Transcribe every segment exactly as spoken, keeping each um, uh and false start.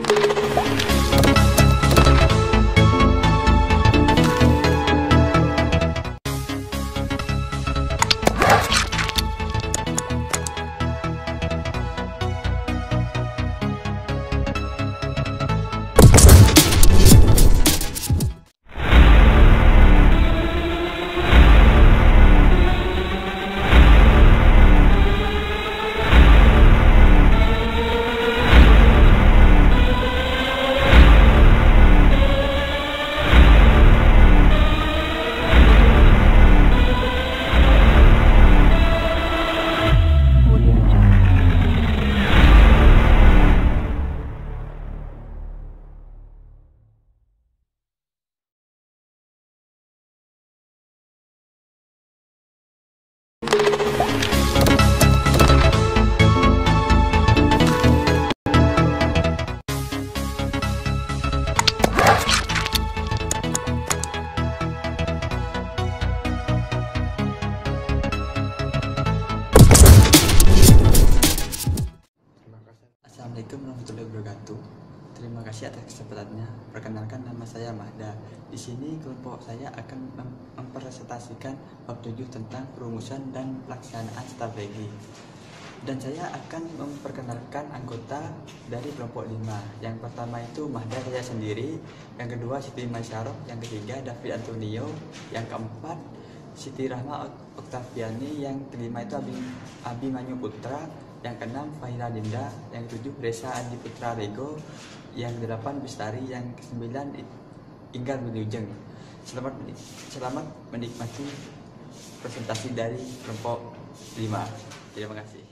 Assalamualaikum warahmatullahi wabarakatuh. Terima kasih atas kesempatannya. Perkenalkan, nama saya Mahda. Di sini kelompok saya akan mem mempresentasikan bab tujuh tentang perumusan dan pelaksanaan strategi. Dan saya akan memperkenalkan anggota dari kelompok lima. Yang pertama itu Mahda, saya sendiri. Yang kedua Siti Maisaroh. Yang ketiga David Antonio. Yang keempat Siti Rahma Oktaviani. Yang kelima itu Abi, Abi Manyu Putra. Yang keenam Fahira Dinda. Yang ketujuh Reza Adi Putra Rego. Yang kedelapan Bestari. Yang kesembilan Inggar Wilujeng. Selamat selamat menikmati presentasi dari kelompok lima. Terima kasih.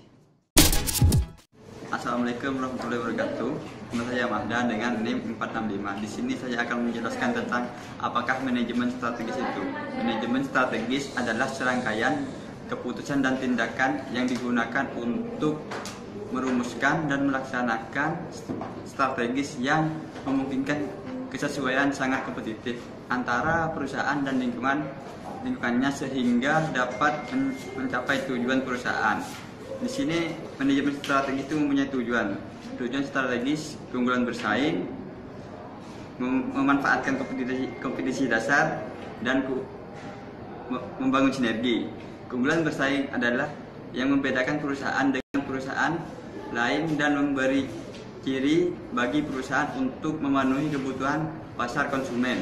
Assalamualaikum warahmatullahi wabarakatuh. Nama saya Mahda dengan NIM empat enam lima. Di sini saya akan menjelaskan tentang apakah manajemen strategis itu. Manajemen strategis adalah serangkaian keputusan dan tindakan yang digunakan untuk merumuskan dan melaksanakan strategis yang memungkinkan kesesuaian sangat kompetitif antara perusahaan dan lingkungan lingkungannya sehingga dapat mencapai tujuan perusahaan. Di sini manajemen strategi itu mempunyai tujuan. Tujuan strategis keunggulan bersaing, mem memanfaatkan kompetisi, kompetisi dasar, dan membangun sinergi. Keunggulan bersaing adalah yang membedakan perusahaan dengan perusahaan lain dan memberi ciri bagi perusahaan untuk memenuhi kebutuhan pasar konsumen.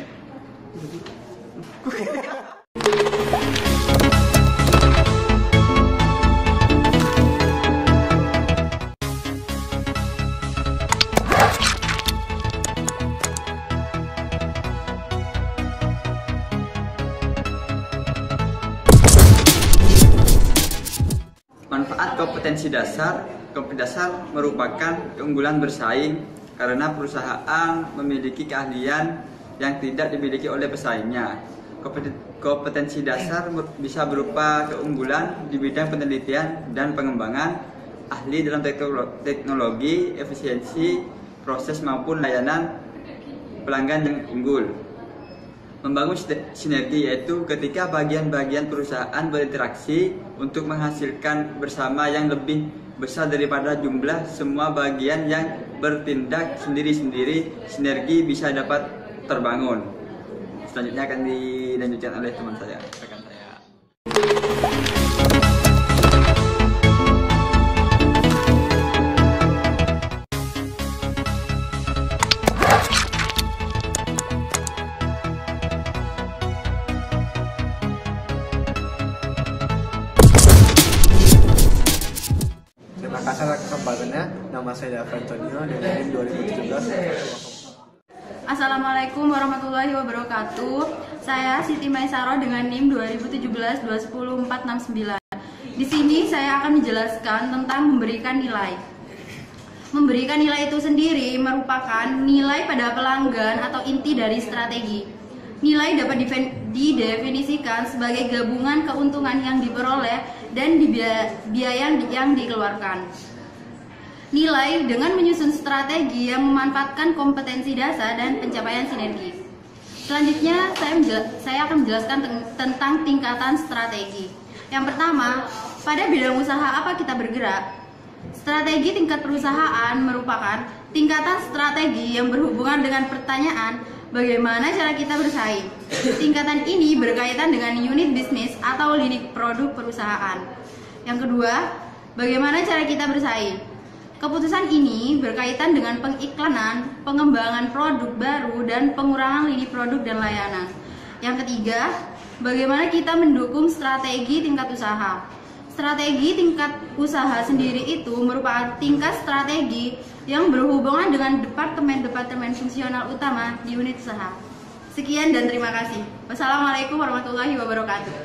Manfaat kompetensi dasar. Kompetensi dasar merupakan keunggulan bersaing karena perusahaan memiliki keahlian yang tidak dimiliki oleh pesaingnya. Kompetensi dasar bisa berupa keunggulan di bidang penelitian dan pengembangan, ahli dalam teknologi, efisiensi, proses maupun layanan pelanggan yang unggul. Membangun sinergi yaitu ketika bagian-bagian perusahaan berinteraksi untuk menghasilkan bersama yang lebih besar daripada jumlah semua bagian yang bertindak sendiri-sendiri. Sinergi bisa dapat terbangun. Selanjutnya akan dilanjutkan oleh teman saya, rekan saya. Terima kasih atas kesempatannya. Nama saya David Antonio dengan NIM dua ribu tujuh belas. Assalamualaikum warahmatullahi wabarakatuh. Saya Siti Maisaroh dengan NIM dua ribu tujuh belas dua nol empat enam sembilan. Di sini saya akan menjelaskan tentang memberikan nilai. Memberikan nilai itu sendiri merupakan nilai pada pelanggan atau inti dari strategi. Nilai dapat didefinisikan sebagai gabungan keuntungan yang diperoleh dan biaya yang dikeluarkan. Nilai dengan menyusun strategi yang memanfaatkan kompetensi dasar dan pencapaian sinergi. Selanjutnya saya, saya akan menjelaskan tentang tingkatan strategi. Yang pertama, pada bidang usaha apa kita bergerak? Strategi tingkat perusahaan merupakan tingkatan strategi yang berhubungan dengan pertanyaan bagaimana cara kita bersaing. Tingkatan ini berkaitan dengan unit bisnis atau lini produk perusahaan. Yang kedua, bagaimana cara kita bersaing. Keputusan ini berkaitan dengan pengiklanan, pengembangan produk baru, dan pengurangan lini produk dan layanan. Yang ketiga, bagaimana kita mendukung strategi tingkat usaha. Strategi tingkat usaha sendiri itu merupakan tingkat strategi yang berhubungan dengan departemen-departemen fungsional utama di unit usaha. Sekian dan terima kasih. Wassalamualaikum warahmatullahi wabarakatuh.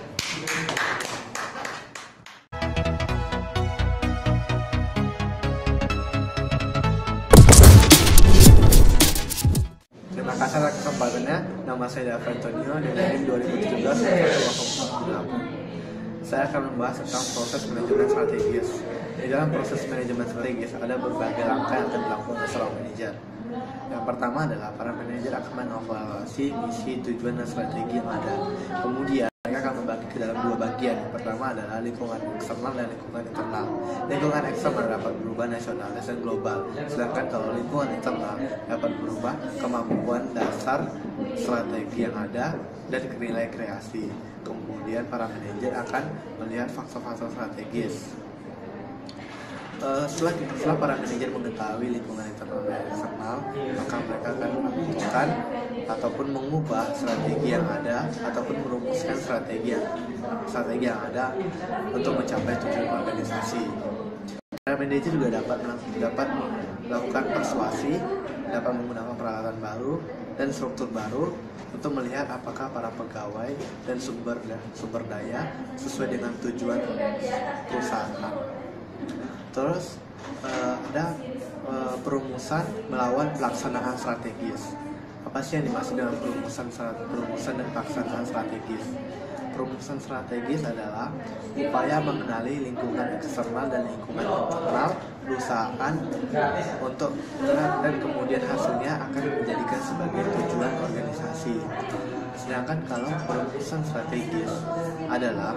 Terima kasih atas kesempatannya. Nama saya Antonio dengan NIM dua ribu tujuh belas delapan. Saya akan membahas tentang proses manajemen strategis. Di dalam proses manajemen strategis ada berbagai langkah yang akan dilakukan oleh seorang manajer. Yang pertama adalah para manajer akan mengevaluasi misi, tujuan, dan strategi yang ada. Kemudian mereka akan membagi ke dalam dua bagian. Yang pertama adalah lingkungan eksternal dan lingkungan internal. Lingkungan eksternal dapat berubah nasionalis dan global, sedangkan kalau lingkungan internal dapat berubah kemampuan dasar strategi yang ada dan nilai kreasi. Kemudian para manajer akan melihat faktor-faktor strategis. Uh, setelah, setelah para manajer mengetahui lingkungan internal dan eksternal, maka mereka akan menentukan ataupun mengubah strategi yang ada ataupun merumuskan strategi yang, strategi yang ada untuk mencapai tujuan organisasi. Para manajer juga dapat dapat melakukan persuasi, dapat menggunakan peralatan baru dan struktur baru untuk melihat apakah para pegawai dan sumber sumber daya sesuai dengan tujuan perusahaan. Terus uh, ada uh, perumusan melawan pelaksanaan strategis. Apa sih yang dimaksud dengan perumusan perumusan dan pelaksanaan strategis? Perumusan strategis adalah upaya mengenali lingkungan eksternal dan lingkungan internal perusahaan untuk dan kemudian hasilnya akan dijadikan sebagai tujuan organisasi. Sedangkan kalau perumusan strategis adalah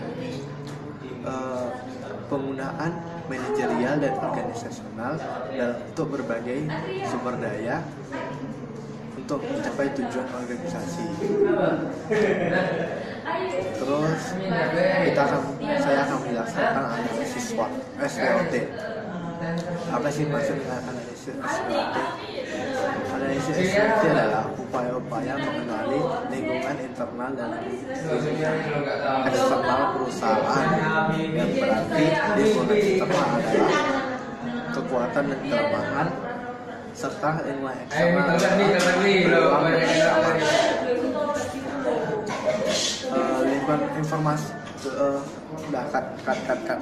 uh, penggunaan manajerial dan organisasional dalam untuk berbagai sumber daya untuk mencapai tujuan organisasi. Terus kita akan saya akan menjelaskan tentang analisis SWOT S W O T. Apa sih maksud dengan analisis S W O T? Analisis S W O T adalah upaya-upaya mengenali lingkungan internal dan lingkungan eksternal perusahaan. Yang berarti lingkungan internal adalah kekuatan dan kelemahan, serta lingkungan eksternal adalah peluang dan ancaman. Uh, lingkungan informasi uh, udah cut cut cut cut.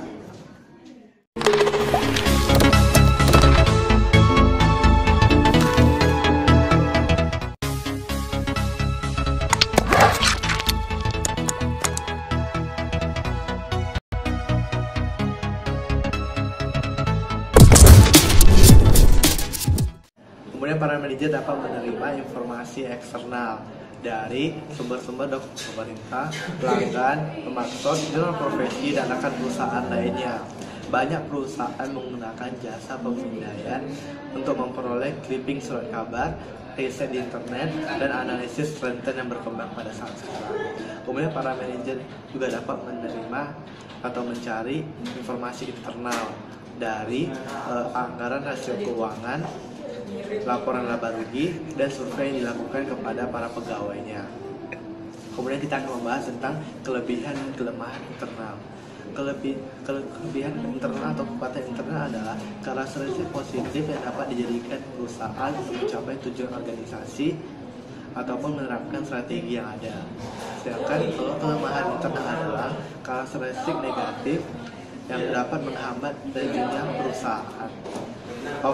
Kemudian para manajer dapat menerima informasi eksternal dari sumber-sumber dokumen pemerintah, pelanggan, pemaksud, jurnal profesi, dan rekan perusahaan lainnya. Banyak perusahaan menggunakan jasa pemindaian untuk memperoleh clipping surat kabar, riset di internet, dan analisis trend yang berkembang pada saat sekarang. Kemudian para manajer juga dapat menerima atau mencari informasi internal dari uh, anggaran hasil keuangan, laporan laba rugi, dan survei yang dilakukan kepada para pegawainya. Kemudian kita akan membahas tentang kelebihan dan kelemahan internal. Kelebih, kelebihan internal atau kekuatan internal adalah karakteristik positif yang dapat dijadikan perusahaan untuk mencapai tujuan organisasi ataupun menerapkan strategi yang ada. Sedangkan kalau kelemahan internal adalah karakteristik negatif yang dapat menghambat majunya perusahaan. Oh.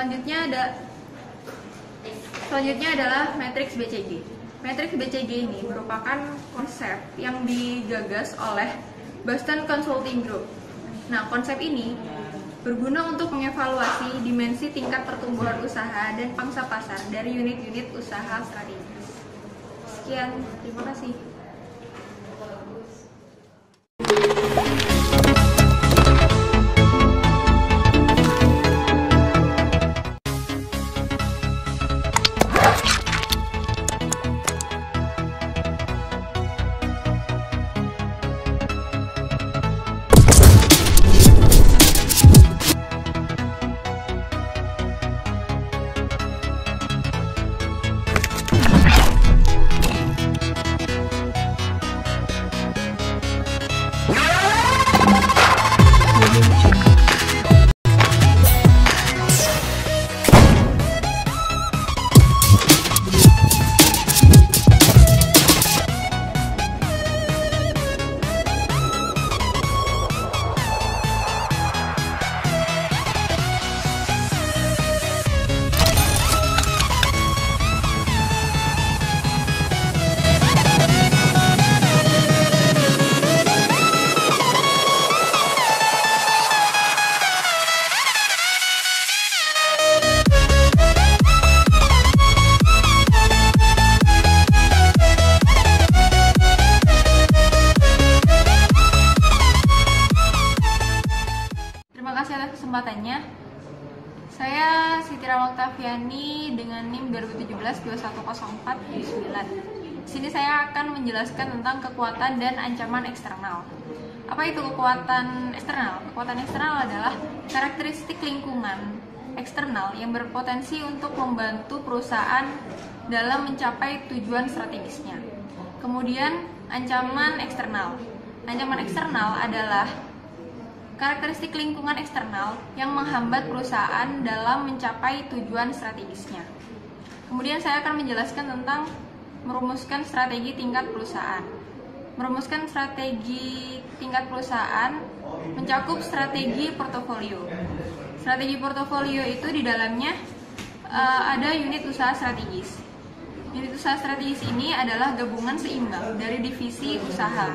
Selanjutnya ada selanjutnya adalah matriks B C G. Matriks B C G ini merupakan konsep yang digagas oleh Boston Consulting Group. Nah, konsep ini berguna untuk mengevaluasi dimensi tingkat pertumbuhan usaha dan pangsa pasar dari unit-unit usaha strategis. Sekian, terima kasih. Kesempatannya, saya Siti Rama Oktaviani dengan NIM dua ribu tujuh belas dua satu nol empat sembilan. Di sini saya akan menjelaskan tentang kekuatan dan ancaman eksternal. Apa itu kekuatan eksternal? Kekuatan eksternal adalah karakteristik lingkungan eksternal yang berpotensi untuk membantu perusahaan dalam mencapai tujuan strategisnya. Kemudian, ancaman eksternal. Ancaman eksternal adalah karakteristik lingkungan eksternal yang menghambat perusahaan dalam mencapai tujuan strategisnya. Kemudian saya akan menjelaskan tentang merumuskan strategi tingkat perusahaan. Merumuskan strategi tingkat perusahaan mencakup strategi portofolio. Strategi portofolio itu di dalamnya uh, ada unit usaha strategis. Unit usaha strategis ini adalah gabungan seimbang dari divisi usaha.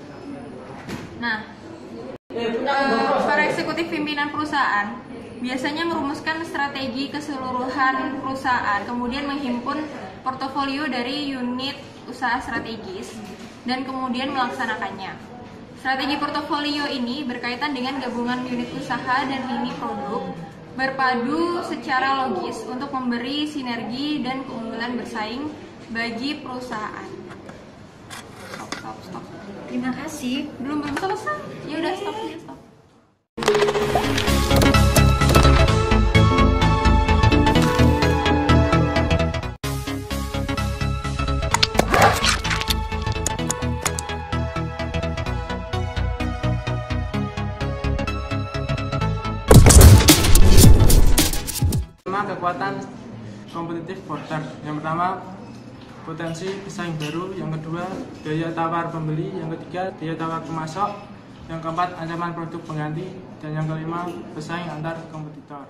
Nah, Uh, para eksekutif pimpinan perusahaan biasanya merumuskan strategi keseluruhan perusahaan, kemudian menghimpun portofolio dari unit usaha strategis dan kemudian melaksanakannya. Strategi portofolio ini berkaitan dengan gabungan unit usaha dan lini produk berpadu secara logis untuk memberi sinergi dan keunggulan bersaing bagi perusahaan. Stop, stop, stop. Terima kasih. Belum belum selesai. Ya udah stop ya stop. Lima kekuatan kompetitif border. Yang pertama, potensi pesaing baru. Yang kedua, daya tawar pembeli. Yang ketiga, daya tawar pemasok. Yang keempat, ancaman produk pengganti. Dan yang kelima, pesaing antar kompetitor.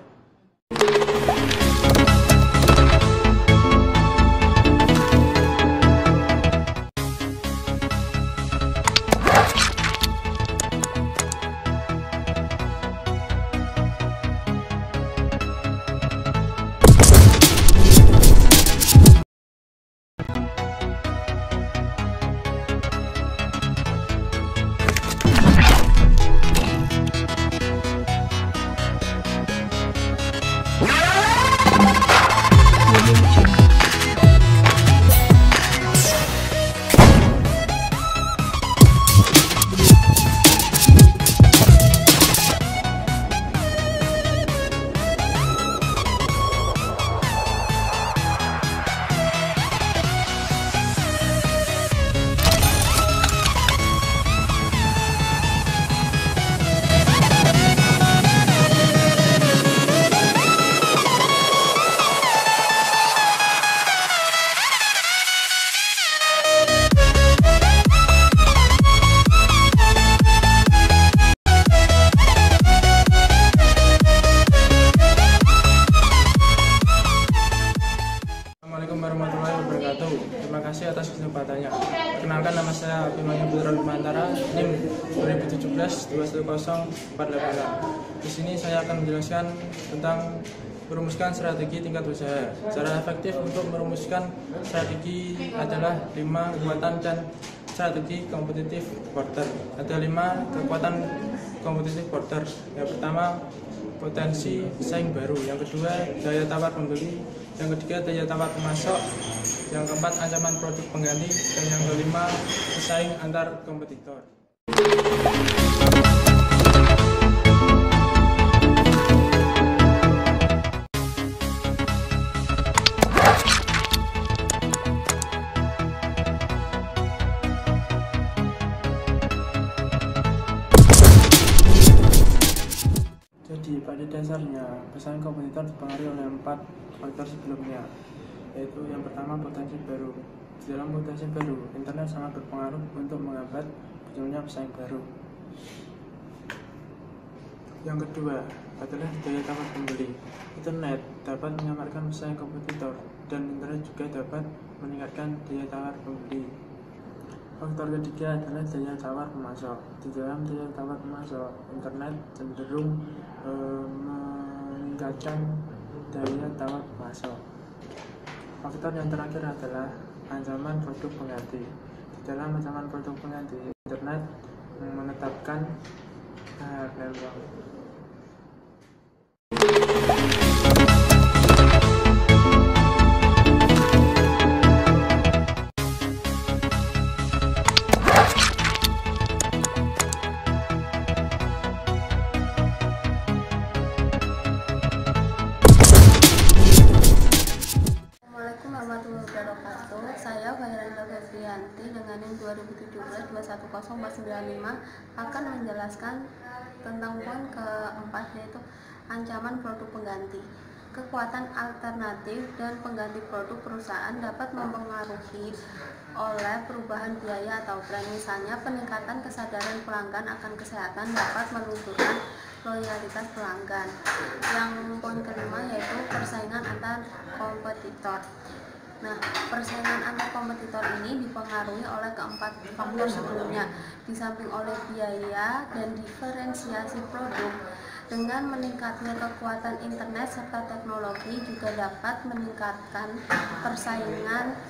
Yeah! belas dua satu nol empat delapan enam. Di sini saya akan menjelaskan tentang merumuskan strategi tingkat usaha. Cara efektif untuk merumuskan strategi adalah lima kekuatan dan strategi kompetitif porter. Ada lima kekuatan kompetitif porter. Yang pertama, potensi pesaing baru. Yang kedua, daya tawar pembeli. Yang ketiga, daya tawar pemasok. Yang keempat, ancaman produk pengganti. Dan yang kelima, pesaing antar kompetitor. Jadi pada dasarnya pesaing kompetitor dipengaruhi oleh empat faktor sebelumnya, yaitu yang pertama potensi baru. Di dalam potensi baru, internet sangat berpengaruh untuk menghambat munculnya pesaing baru. Yang kedua adalah daya tawar pembeli. Internet dapat menyamarkan pesaing kompetitor dan internet juga dapat meningkatkan daya tawar pembeli. Faktor ketiga adalah daya tawar pemasok. Di dalam daya tawar pemasok, internet cenderung e, meningkatkan daya tawar pemasok. Faktor yang terakhir adalah ancaman produk pengganti. Di dalam ancaman produk pengganti, internet menetapkan harga uang. Saya Bayranda Febrianti dengan NIM dua ribu tujuh belas dua satu nol empat sembilan lima akan menjelaskan tentang poin keempat, yaitu ancaman produk pengganti. Kekuatan alternatif dan pengganti produk perusahaan dapat mempengaruhi oleh perubahan biaya atau tren. Misalnya, peningkatan kesadaran pelanggan akan kesehatan dapat menunjukkan loyalitas pelanggan. Yang poin kelima yaitu persaingan antar kompetitor. Nah, persaingan antar kompetitor ini dipengaruhi oleh keempat faktor sebelumnya, di samping oleh biaya dan diferensiasi produk. Dengan meningkatnya kekuatan internet serta teknologi juga dapat meningkatkan persaingan.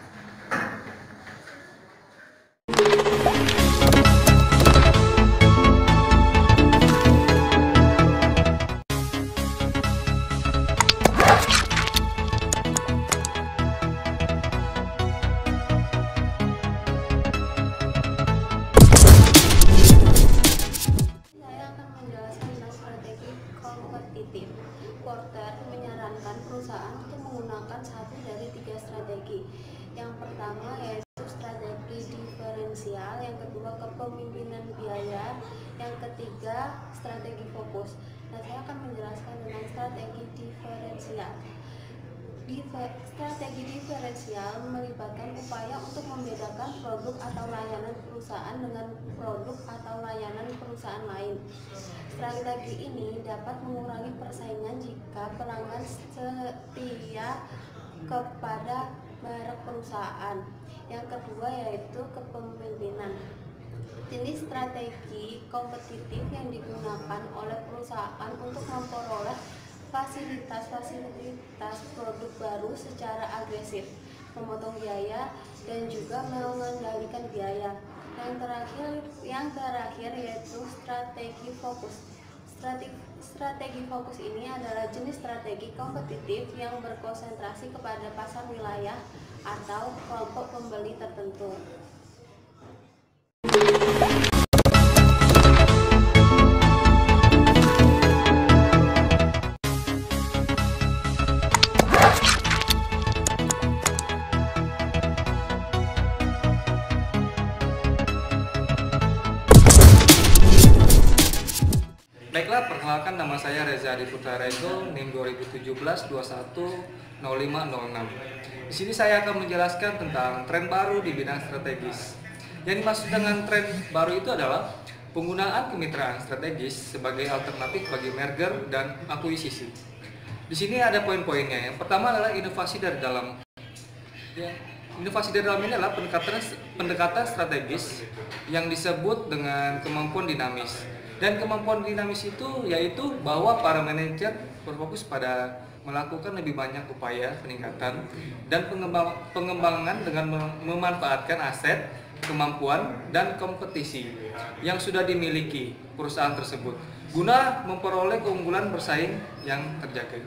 Porter menyarankan perusahaan untuk menggunakan satu dari tiga strategi. Yang pertama yaitu strategi diferensial, yang kedua kepemimpinan biaya, yang ketiga strategi fokus. Nah, saya akan menjelaskan tentang strategi diferensial. Difer- strategi diferensial melibatkan upaya untuk membedakan produk atau layanan perusahaan dengan produk atau layanan perusahaan lain. Strategi ini dapat mengurangi persaingan jika pelanggan setia kepada merek perusahaan. Yang kedua yaitu kepemimpinan. Jenis strategi kompetitif yang digunakan oleh perusahaan untuk memperoleh fasilitas-fasilitas produk baru secara agresif, memotong biaya, dan juga mengendalikan biaya. Yang terakhir, yang terakhir yaitu strategi fokus. Strategi, strategi fokus ini adalah jenis strategi kompetitif yang berkonsentrasi kepada pasar wilayah atau kelompok pembeli tertentu. Baiklah, perkenalkan nama saya Reza Adi Putra Rego, NIM dua ribu tujuh belas dua satu nol lima nol enam. Di sini saya akan menjelaskan tentang tren baru di bidang strategis. Yang dimaksud dengan tren baru itu adalah penggunaan kemitraan strategis sebagai alternatif bagi merger dan akuisisi. Di sini ada poin-poinnya. Yang pertama adalah inovasi dari dalam. Ya, Inovasi di dalam ini adalah pendekatan pendekatan strategis yang disebut dengan kemampuan dinamis. Dan kemampuan dinamis itu yaitu bahwa para manajer berfokus pada melakukan lebih banyak upaya peningkatan dan pengembang, pengembangan dengan memanfaatkan aset, kemampuan, dan kompetisi yang sudah dimiliki perusahaan tersebut guna memperoleh keunggulan bersaing yang terjaga.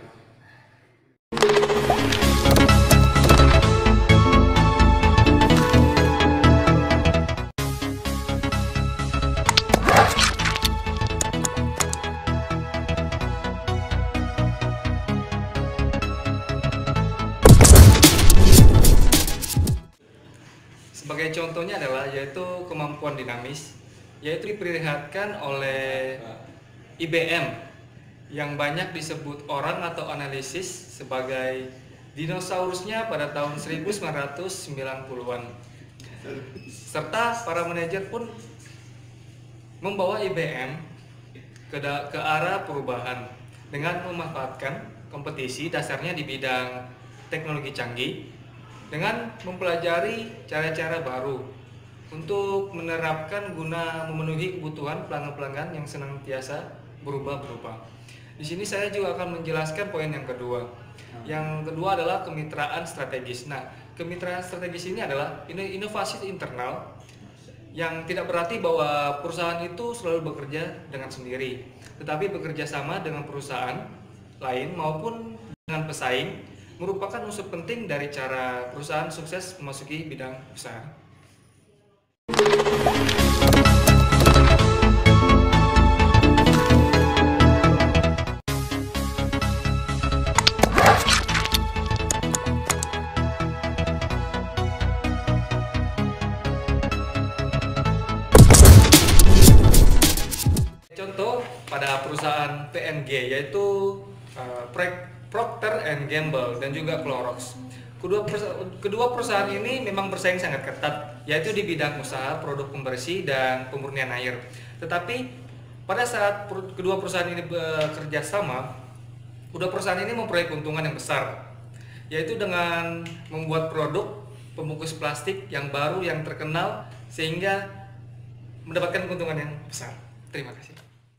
Sebagai contohnya adalah yaitu kemampuan dinamis, yaitu diperlihatkan oleh I B M yang banyak disebut orang atau analisis sebagai dinosaurusnya pada tahun seribu sembilan ratus sembilan puluhan. Serta para manajer pun membawa I B M ke, ke arah perubahan dengan memanfaatkan kompetisi dasarnya di bidang teknologi canggih dengan mempelajari cara-cara baru untuk menerapkan guna memenuhi kebutuhan pelanggan-pelanggan yang senantiasa berubah-berubah. Di sini saya juga akan menjelaskan poin yang kedua. Yang kedua adalah kemitraan strategis. Nah, kemitraan strategis ini adalah inovasi internal yang tidak berarti bahwa perusahaan itu selalu bekerja dengan sendiri, tetapi bekerja sama dengan perusahaan lain maupun dengan pesaing merupakan unsur penting dari cara perusahaan sukses memasuki bidang usaha. Contoh pada perusahaan P and G yaitu uh, Procter and Gamble dan juga Clorox. Kedua perusahaan, kedua perusahaan ini memang bersaing sangat ketat, yaitu di bidang usaha produk pembersih dan pemurnian air. Tetapi pada saat kedua perusahaan ini bekerja sama, kedua perusahaan ini memperoleh keuntungan yang besar, yaitu dengan membuat produk pembungkus plastik yang baru yang terkenal sehingga mendapatkan keuntungan yang besar. Terima kasih.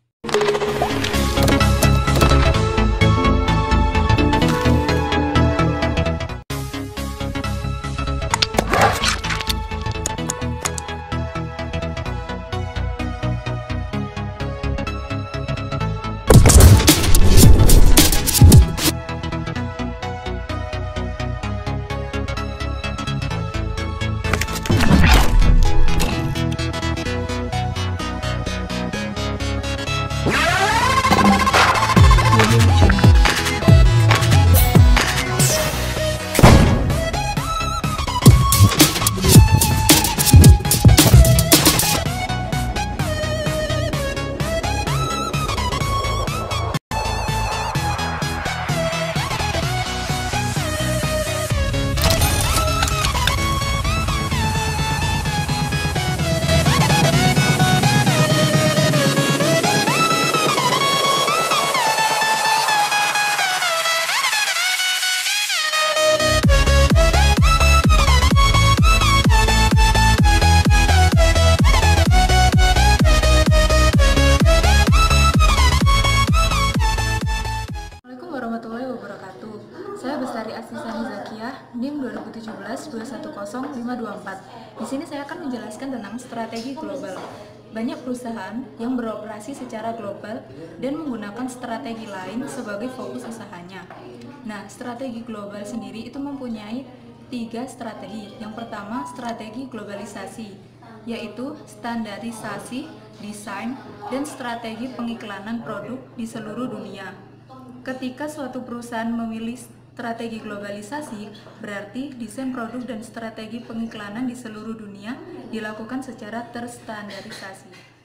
NIM dua ribu tujuh belas dua satu nol lima dua empat. Di sini saya akan menjelaskan tentang strategi global. Banyak perusahaan yang beroperasi secara global dan menggunakan strategi lain sebagai fokus usahanya. Nah, strategi global sendiri itu mempunyai tiga strategi. Yang pertama, strategi globalisasi, yaitu standarisasi, desain, dan strategi pengiklanan produk di seluruh dunia. Ketika suatu perusahaan memilih strategi globalisasi, berarti desain produk dan strategi pengiklanan di seluruh dunia dilakukan secara terstandarisasi.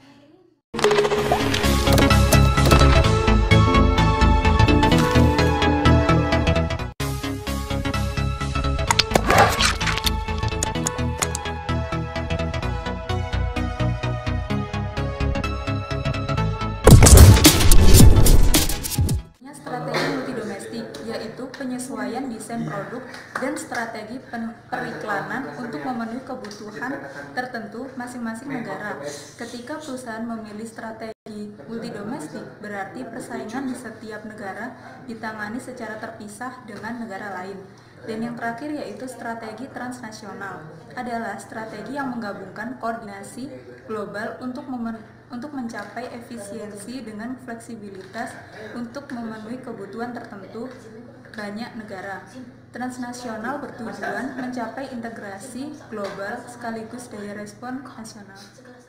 Penyesuaian penelitian desain produk dan strategi periklanan untuk memenuhi kebutuhan tertentu masing-masing negara. Ketika perusahaan memilih strategi multidomestik, berarti persaingan di setiap negara ditangani secara terpisah dengan negara lain. Dan yang terakhir yaitu strategi transnasional, adalah strategi yang menggabungkan koordinasi global untuk memen- untuk mencapai efisiensi dengan fleksibilitas untuk memenuhi kebutuhan tertentu banyak negara. Transnasional bertujuan mencapai integrasi global sekaligus daya respon nasional.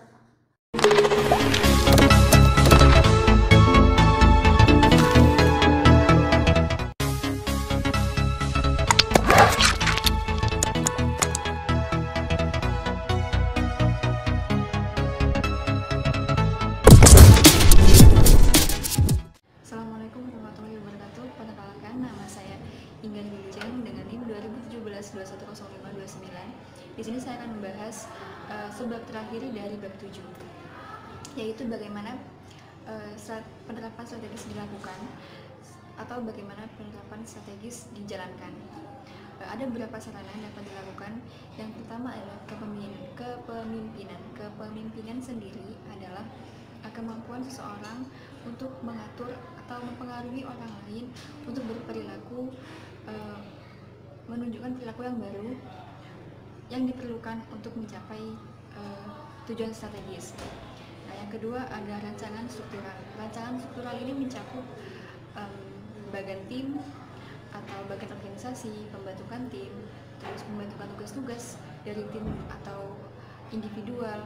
Assalamualaikum warahmatullahi wabarakatuh. Perkenalkan, nama saya Inggan Wilujeng dengan NIM dua ribu tujuh belas dua satu nol lima dua sembilan. Di sini saya akan membahas uh, sebab terakhir dari bab tujuh, yaitu bagaimana uh, strat- penerapan strategis dilakukan atau bagaimana penerapan strategis dijalankan. Uh, ada beberapa sarana yang dapat dilakukan. Yang pertama adalah kepemimpinan. Kepemimpinan, kepemimpinan sendiri adalah uh, kemampuan seseorang untuk mengatur atau mempengaruhi orang lain untuk berperilaku, e, menunjukkan perilaku yang baru yang diperlukan untuk mencapai e, tujuan strategis. Nah, yang kedua ada rancangan struktural. Rancangan struktural ini mencakup e, bagian tim atau bagian organisasi, pembentukan tim, terus pembentukan tugas-tugas dari tim atau individual.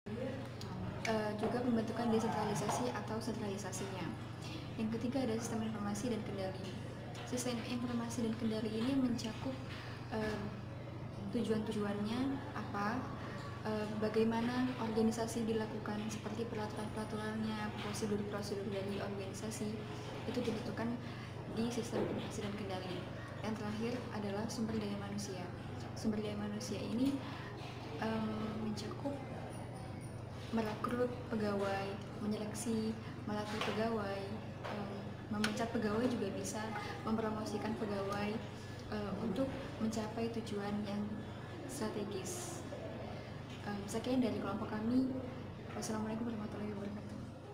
Uh, juga pembentukan desentralisasi atau sentralisasinya. Yang ketiga ada sistem informasi dan kendali. Sistem informasi dan kendali ini mencakup uh, tujuan-tujuannya apa, uh, bagaimana organisasi dilakukan, seperti peraturan-peraturannya, prosedur-prosedur dari organisasi itu ditentukan di sistem informasi dan kendali. Yang terakhir adalah sumber daya manusia. Sumber daya manusia ini um, mencakup merekrut pegawai, menyeleksi, melatih pegawai, um, memecat pegawai juga bisa, mempromosikan pegawai uh, untuk mencapai tujuan yang strategis. Um, sekian dari kelompok kami. Wassalamualaikum warahmatullahi wabarakatuh.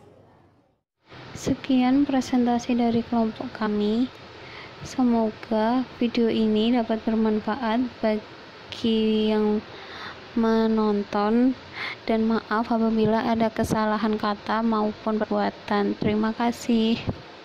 Sekian presentasi dari kelompok kami. Semoga video ini dapat bermanfaat bagi yang menonton, dan maaf apabila ada kesalahan kata maupun perbuatan. Terima kasih.